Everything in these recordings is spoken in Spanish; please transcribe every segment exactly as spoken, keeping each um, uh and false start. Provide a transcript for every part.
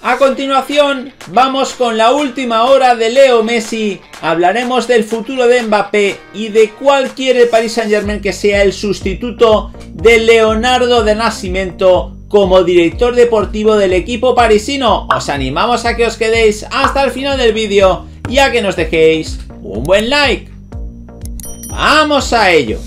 A continuación, vamos con la última hora de Leo Messi. Hablaremos del futuro de Mbappé y de cuál quiere el Paris Saint-Germain que sea el sustituto de Leonardo de Nascimento como director deportivo del equipo parisino. Os animamos a que os quedéis hasta el final del vídeo y a que nos dejéis un buen like. ¡Vamos a ello!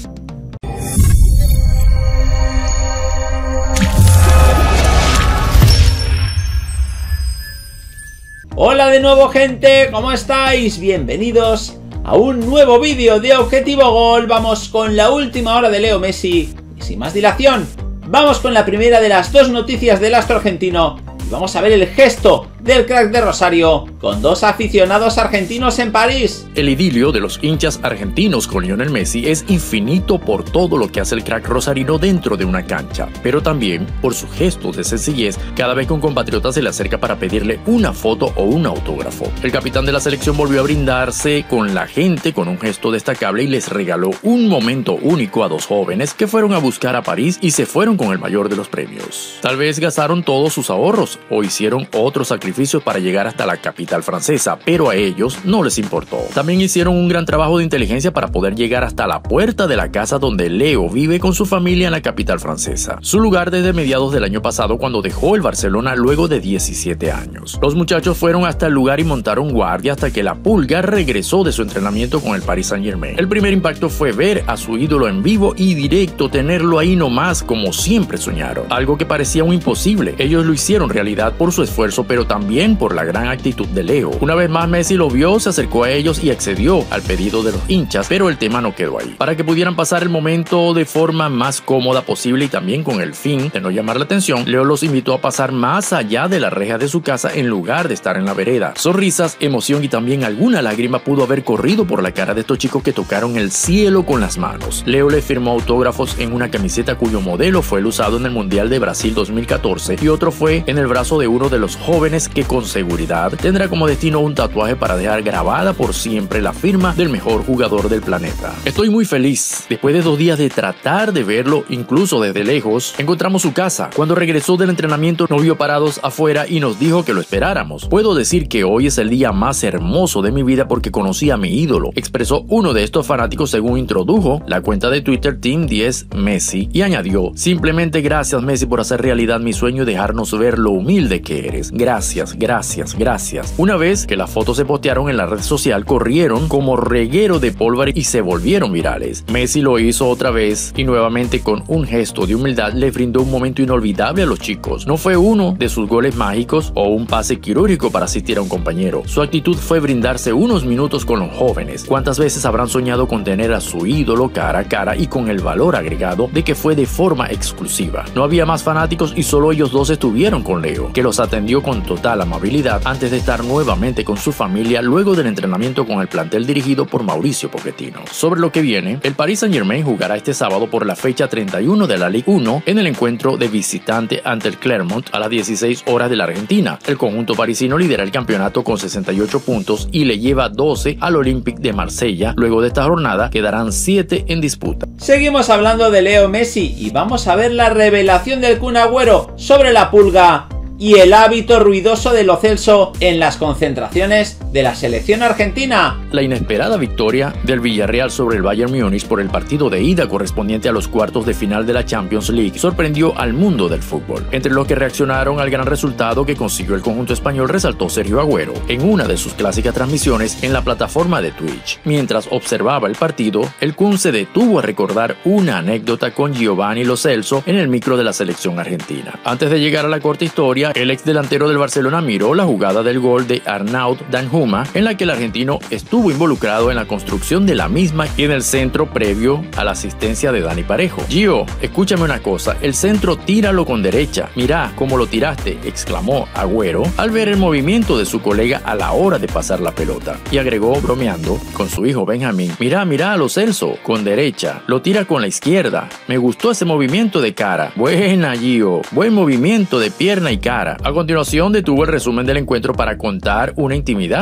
Hola de nuevo, gente, ¿cómo estáis? Bienvenidos a un nuevo vídeo de Objetivo Gol. Vamos con la última hora de Leo Messi y sin más dilación, vamos con la primera de las dos noticias del astro argentino y vamos a ver el gesto del crack de Rosario con dos aficionados argentinos en París. El idilio de los hinchas argentinos con Lionel Messi es infinito por todo lo que hace el crack rosarino dentro de una cancha, pero también por sus gestos de sencillez cada vez que un compatriota se le acerca para pedirle una foto o un autógrafo. El capitán de la selección volvió a brindarse con la gente con un gesto destacable y les regaló un momento único a dos jóvenes que fueron a buscar a París y se fueron con el mayor de los premios. Tal vez gastaron todos sus ahorros o hicieron otros sacrificios para llegar hasta la capital francesa, pero a ellos no les importó. También hicieron un gran trabajo de inteligencia para poder llegar hasta la puerta de la casa donde Leo vive con su familia en la capital francesa, su lugar desde mediados del año pasado cuando dejó el Barcelona luego de diecisiete años. Los muchachos fueron hasta el lugar y montaron guardia hasta que la Pulga regresó de su entrenamiento con el Paris Saint-Germain. El primer impacto fue ver a su ídolo en vivo y directo, tenerlo ahí nomás como siempre soñaron, algo que parecía un imposible. Ellos lo hicieron realidad por su esfuerzo, pero también También por la gran actitud de Leo. Una vez más Messi lo vio, se acercó a ellos y accedió al pedido de los hinchas, pero el tema no quedó ahí. Para que pudieran pasar el momento de forma más cómoda posible y también con el fin de no llamar la atención, Leo los invitó a pasar más allá de la reja de su casa en lugar de estar en la vereda. Sonrisas, emoción y también alguna lágrima pudo haber corrido por la cara de estos chicos que tocaron el cielo con las manos. Leo le firmó autógrafos en una camiseta cuyo modelo fue el usado en el Mundial de Brasil dos mil catorce y otro fue en el brazo de uno de los jóvenes que con seguridad tendrá como destino un tatuaje para dejar grabada por siempre la firma del mejor jugador del planeta. Estoy muy feliz. Después de dos días de tratar de verlo, incluso desde lejos, encontramos su casa. Cuando regresó del entrenamiento nos vio parados afuera y nos dijo que lo esperáramos. Puedo decir que hoy es el día más hermoso de mi vida porque conocí a mi ídolo, expresó uno de estos fanáticos según introdujo la cuenta de Twitter Team diez Messi y añadió: simplemente gracias Messi por hacer realidad mi sueño y dejarnos ver lo humilde que eres. Gracias. Gracias, gracias. Una vez que las fotos se postearon en la red social, corrieron como reguero de pólvora y se volvieron virales. Messi lo hizo otra vez y nuevamente con un gesto de humildad le brindó un momento inolvidable a los chicos. No fue uno de sus goles mágicos o un pase quirúrgico para asistir a un compañero. Su actitud fue brindarse unos minutos con los jóvenes. ¿Cuántas veces habrán soñado con tener a su ídolo cara a cara y con el valor agregado de que fue de forma exclusiva? No había más fanáticos y solo ellos dos estuvieron con Leo, que los atendió con total amabilidad antes de estar nuevamente con su familia luego del entrenamiento con el plantel dirigido por Mauricio Pochettino. Sobre lo que viene, el Paris Saint-Germain jugará este sábado por la fecha treinta y uno de la Ligue uno en el encuentro de visitante ante el Clermont a las dieciséis horas de la Argentina. El conjunto parisino lidera el campeonato con sesenta y ocho puntos y le lleva doce al Olympique de Marsella. Luego de esta jornada quedarán siete en disputa. Seguimos hablando de Leo Messi y vamos a ver la revelación del Kun Agüero sobre la Pulga y el hábito ruidoso de Lo Celso en las concentraciones de la selección argentina. La inesperada victoria del Villarreal sobre el Bayern Múnich por el partido de ida correspondiente a los cuartos de final de la Champions League sorprendió al mundo del fútbol. Entre los que reaccionaron al gran resultado que consiguió el conjunto español resaltó Sergio Agüero en una de sus clásicas transmisiones en la plataforma de Twitch. Mientras observaba el partido, el Kun se detuvo a recordar una anécdota con Giovanni Lo Celso en el micro de la selección argentina. Antes de llegar a la corta historia, el ex delantero del Barcelona miró la jugada del gol de Arnaud Danjuma, en la que el argentino estuvo involucrado en la construcción de la misma y en el centro previo a la asistencia de Dani Parejo. Gio, escúchame una cosa, el centro tíralo con derecha, mirá cómo lo tiraste, exclamó Agüero al ver el movimiento de su colega a la hora de pasar la pelota, y agregó bromeando con su hijo Benjamín: mirá, mirá a Lo Celso, con derecha, lo tira con la izquierda, me gustó ese movimiento de cara, buena Gio, buen movimiento de pierna y cara. A continuación detuvo el resumen del encuentro para contar una intimidad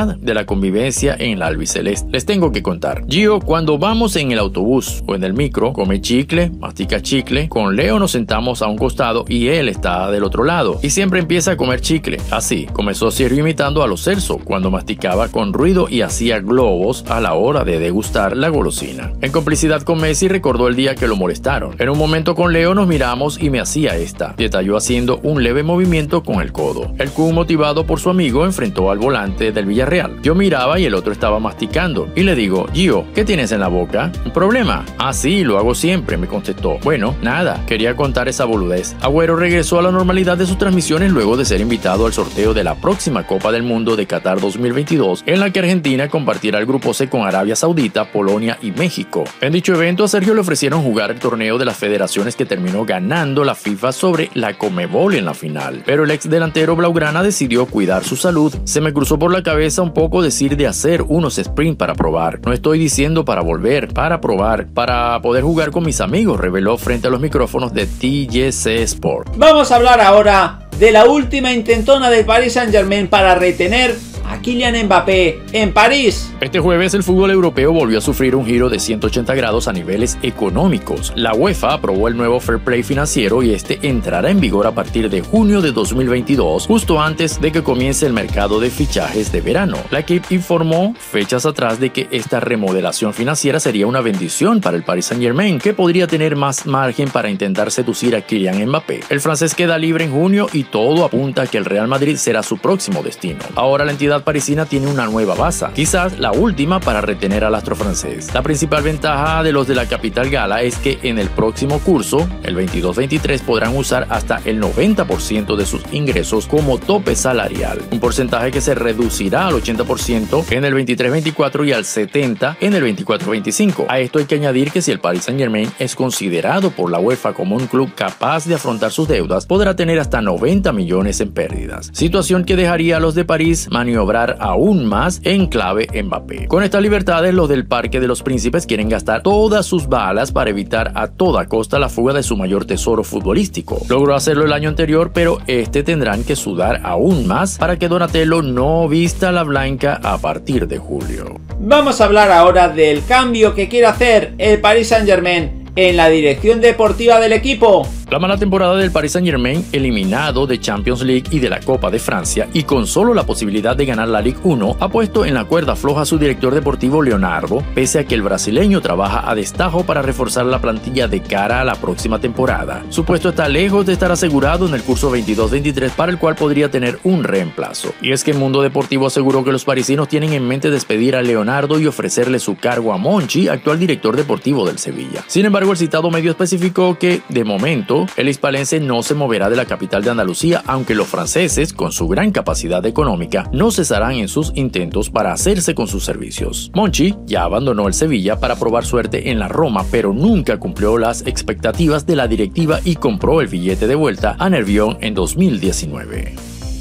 realidad de la convivencia en la albiceleste. Les tengo que contar. Gio, cuando vamos en el autobús o en el micro, come chicle, mastica chicle. Con Leo nos sentamos a un costado y él está del otro lado y siempre empieza a comer chicle. Así, comenzó Sergio imitando a Lo Celso cuando masticaba con ruido y hacía globos a la hora de degustar la golosina. En complicidad con Messi recordó el día que lo molestaron. En un momento con Leo nos miramos y me hacía esta. Detalló haciendo un leve movimiento con el codo. El Kun, motivado por su amigo, enfrentó al volante del Villarreal. Yo miraba y el otro estaba masticando y le digo: Gio, ¿qué tienes en la boca? ¿Un problema? Ah, sí, lo hago siempre, me contestó. Bueno, nada, quería contar esa boludez. Agüero regresó a la normalidad de sus transmisiones luego de ser invitado al sorteo de la próxima Copa del Mundo de Qatar dos mil veintidós, en la que Argentina compartirá el grupo C con Arabia Saudita, Polonia y México. En dicho evento a Sergio le ofrecieron jugar el torneo de las federaciones que terminó ganando la FIFA sobre la Conmebol en la final, pero el ex delantero blaugrana decidió cuidar su salud. Se me cruzó por la cabeza un poco decir de hacer unos sprint para probar. No estoy diciendo para volver, para probar, para poder jugar con mis amigos, reveló frente a los micrófonos de T G C Sport. Vamos a hablar ahora de la última intentona del Paris Saint-Germain para retener a Kylian Mbappé en París. Este jueves el fútbol europeo volvió a sufrir un giro de ciento ochenta grados a niveles económicos. La UEFA aprobó el nuevo Fair Play financiero y este entrará en vigor a partir de junio de dos mil veintidós, justo antes de que comience el mercado de fichajes de verano. La equipe informó fechas atrás de que esta remodelación financiera sería una bendición para el Paris Saint-Germain, que podría tener más margen para intentar seducir a Kylian Mbappé. El francés queda libre en junio y todo apunta a que el Real Madrid será su próximo destino. Ahora la entidad parisina tiene una nueva base, quizás la última para retener al astro francés. La principal ventaja de los de la capital gala es que en el próximo curso, el veintidós veintitrés, podrán usar hasta el noventa por ciento de sus ingresos como tope salarial, un porcentaje que se reducirá al ochenta por ciento en el veintitrés veinticuatro y al setenta por ciento en el veinticuatro veinticinco. A esto hay que añadir que si el Paris Saint-Germain es considerado por la UEFA como un club capaz de afrontar sus deudas, podrá tener hasta noventa millones en pérdidas, situación que dejaría a los de París maniobrar aún más en clave Mbappé. Con estas libertades, los del Parque de los Príncipes quieren gastar todas sus balas para evitar a toda costa la fuga de su mayor tesoro futbolístico. Logró hacerlo el año anterior, pero este tendrán que sudar aún más para que Donatello no vista la blanca a partir de julio. Vamos a hablar ahora del cambio que quiere hacer el Paris Saint-Germain en la dirección deportiva del equipo. La mala temporada del Paris Saint-Germain, eliminado de Champions League y de la Copa de Francia y con solo la posibilidad de ganar la Ligue uno, ha puesto en la cuerda floja a su director deportivo Leonardo, pese a que el brasileño trabaja a destajo para reforzar la plantilla de cara a la próxima temporada. Su puesto está lejos de estar asegurado en el curso veintidós veintitrés, para el cual podría tener un reemplazo. Y es que el Mundo Deportivo aseguró que los parisinos tienen en mente despedir a Leonardo y ofrecerle su cargo a Monchi, actual director deportivo del Sevilla. Sin embargo, el citado medio especificó que, de momento, el hispalense no se moverá de la capital de Andalucía, aunque los franceses, con su gran capacidad económica, no cesarán en sus intentos para hacerse con sus servicios. Monchi ya abandonó el Sevilla para probar suerte en la Roma, pero nunca cumplió las expectativas de la directiva y compró el billete de vuelta a Nervión en dos mil diecinueve.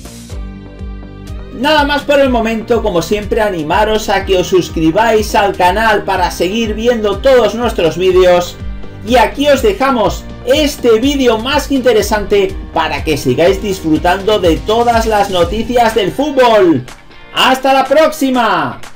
Nada más por el momento. Como siempre, animaros a que os suscribáis al canal para seguir viendo todos nuestros vídeos. Y aquí os dejamos este vídeo más que interesante para que sigáis disfrutando de todas las noticias del fútbol. ¡Hasta la próxima!